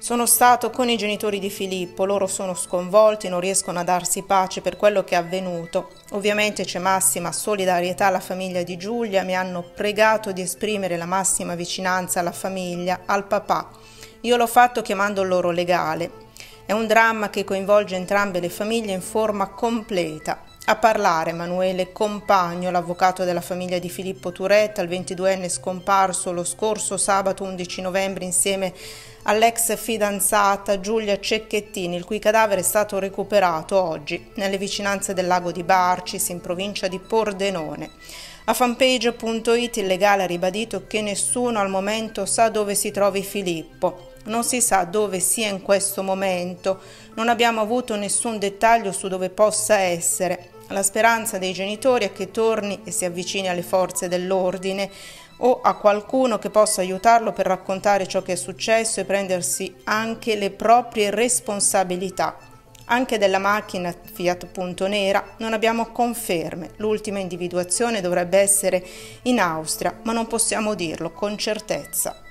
Sono stato con i genitori di Filippo, loro sono sconvolti, non riescono a darsi pace per quello che è avvenuto. Ovviamente c'è massima solidarietà alla famiglia di Giulia, mi hanno pregato di esprimere la massima vicinanza alla famiglia, al papà. Io l'ho fatto chiamando il loro legale. È un dramma che coinvolge entrambe le famiglie in forma completa. A parlare Emanuele Compagno, l'avvocato della famiglia di Filippo Turetta, il 22enne scomparso lo scorso sabato 11 novembre insieme all'ex fidanzata Giulia Cecchettini, il cui cadavere è stato recuperato oggi nelle vicinanze del lago di Barcis, in provincia di Pordenone. A fanpage.it il legale ha ribadito che nessuno al momento sa dove si trovi Filippo. Non si sa dove sia in questo momento, non abbiamo avuto nessun dettaglio su dove possa essere. La speranza dei genitori è che torni e si avvicini alle forze dell'ordine o a qualcuno che possa aiutarlo per raccontare ciò che è successo e prendersi anche le proprie responsabilità. Anche della macchina Fiat Punto Nera non abbiamo conferme. L'ultima individuazione dovrebbe essere in Austria, ma non possiamo dirlo con certezza.